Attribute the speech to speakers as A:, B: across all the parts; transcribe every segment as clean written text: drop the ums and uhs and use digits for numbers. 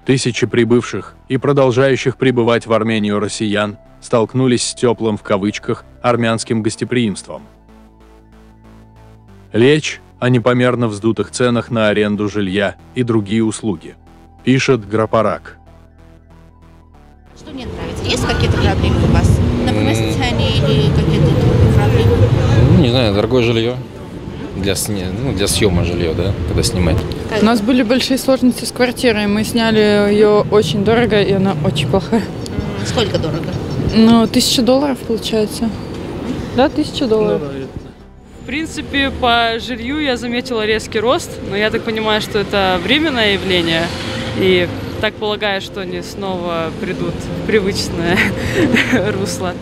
A: Тысячи прибывших и продолжающих пребывать в Армению россиян столкнулись с теплым в кавычках армянским гостеприимством. Речь о непомерно вздутых ценах на аренду жилья и другие услуги, пишет Грапарак.
B: Что не нравится? Есть какие-то проблемы у вас? Например, социальные или какие-то другие проблемы?
C: Не знаю, дорогое жилье. Для съема жилье, да, когда снимать.
D: У нас были большие сложности с квартирой. Мы сняли ее очень дорого, и она очень плохая.
B: Сколько дорого?
D: Ну, $1000 получается. Да, $1000.
E: В принципе, по жилью я заметила резкий рост, но я так понимаю, что это временное явление. И так полагаю, что они снова придут в привычное русло.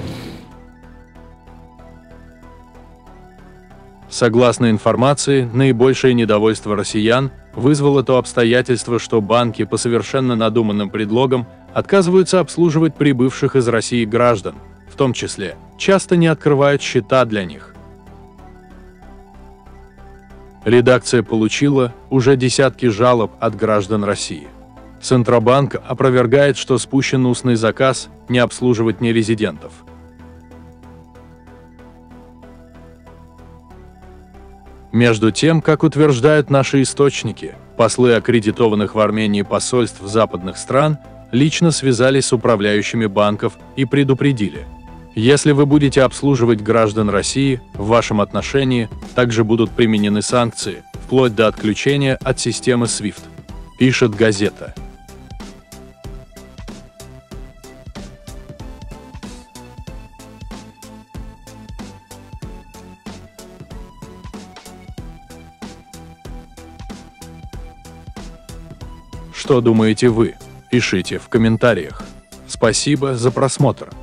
A: Согласно информации, наибольшее недовольство россиян вызвало то обстоятельство, что банки по совершенно надуманным предлогам отказываются обслуживать прибывших из России граждан, в том числе часто не открывают счета для них. Редакция получила уже десятки жалоб от граждан России. Центробанк опровергает, что спущен устный заказ не обслуживать нерезидентов. Между тем, как утверждают наши источники, послы аккредитованных в Армении посольств западных стран лично связались с управляющими банков и предупредили: если вы будете обслуживать граждан России, в вашем отношении также будут применены санкции, вплоть до отключения от системы SWIFT, пишет газета. Что думаете вы? Пишите в комментариях. Спасибо за просмотр.